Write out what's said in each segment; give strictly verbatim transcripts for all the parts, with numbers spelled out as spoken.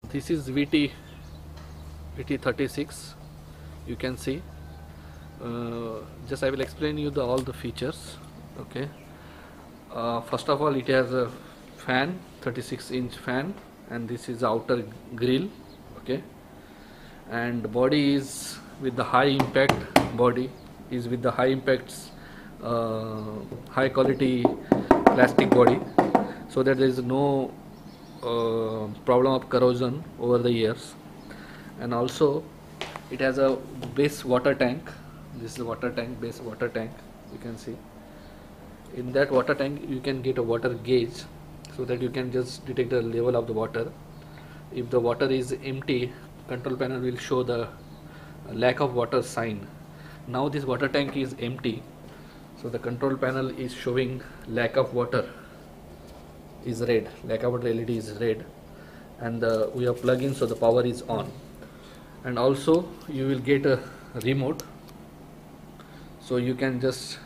This is V T V T thirty-six. You can see. Uh, just I will explain you the all the features. Okay. Uh, first of all, it has a fan, thirty-six inch fan, and this is outer grill. Okay. And body is with the high impact body is with the high impacts, uh, high quality plastic body, so that there is no uh, problem of corrosion over the years. And also it has a base water tank. This is a water tank, base water tank. You can see in that water tank you can get a water gauge, so that you can just detect the level of the water. If the water is empty, control panel will show the lack of water sign. Now this water tank is empty, so the control panel is showing lack of water is red, lack of water L E D is red, and the, we are plug in, so the power is on. And also you will get a remote, so you can just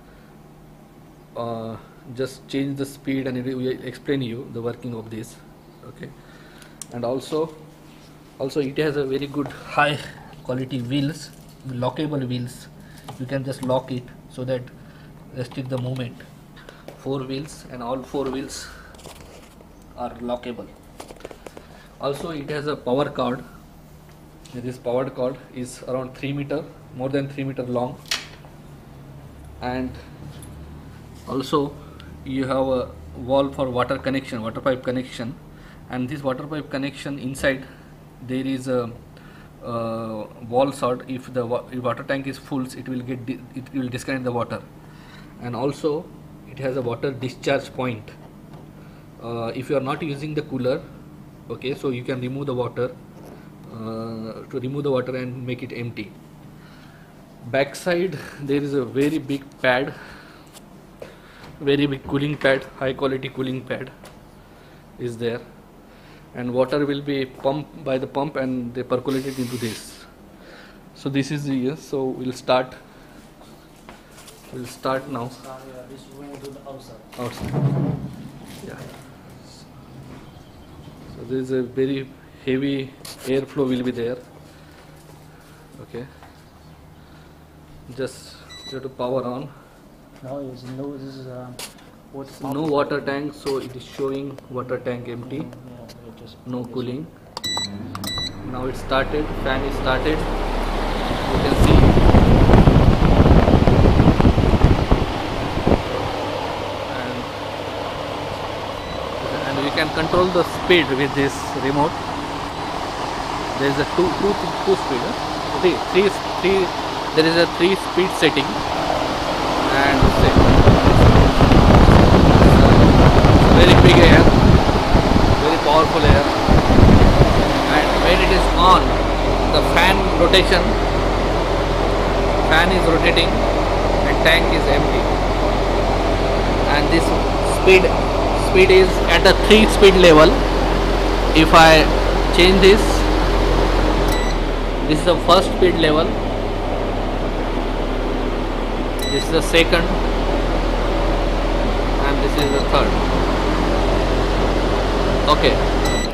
uh, just change the speed, and it will explain you the working of this. Okay. And also also it has a very good high quality wheels, lockable wheels. You can just lock it so that restrict the movement. Four wheels, and all four wheels are lockable. Also it has a power cord. This power cord is around three meter, more than three meter long. And also you have a valve for water connection, water pipe connection. And this water pipe connection, inside there is a uh, wall sort. If the wa if water tank is full, it will get it will disconnect the water. And also it has a water discharge point. Uh, if you are not using the cooler, okay, so you can remove the water uh, to remove the water and make it empty. Backside there is a very big pad, very big cooling pad, high quality cooling pad is there. And water will be pumped by the pump, and they percolate it into this. So this is the yes. So we'll start. We'll start now. Outside. Yeah. So there is a very heavy airflow will be there. Okay. Just you have to power on. No, is no. This is uh, what's No water tank, so it is showing water tank empty. Yeah, it just No cooling. Now it started, fan is started. You can see. And, and you can control the speed with this remote. There is a two, two, two speed, huh? three, three, three. There is a three speed setting. And say, very big air, very powerful air. And when it is on, the fan rotation, fan is rotating and tank is empty. And this speed speed is at a three speed level. If I change this, this is the first speed level, this is the second, and this is the third. Okay.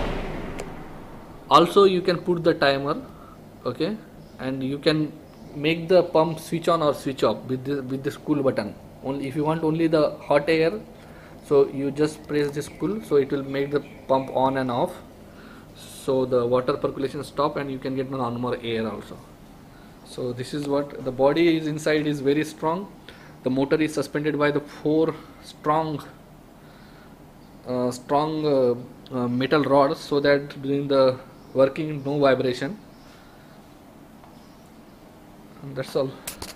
Also you can put the timer, okay, and you can make the pump switch on or switch off with the, with this cool button. Only if you want only the hot air, so you just press this cool, so it will make the pump on and off, so the water percolation stop, and you can get normal air also. So this is what the body is inside is very strong. The motor is suspended by the four strong uh, strong uh, uh, metal rods, so that during the working no vibration. And that's all.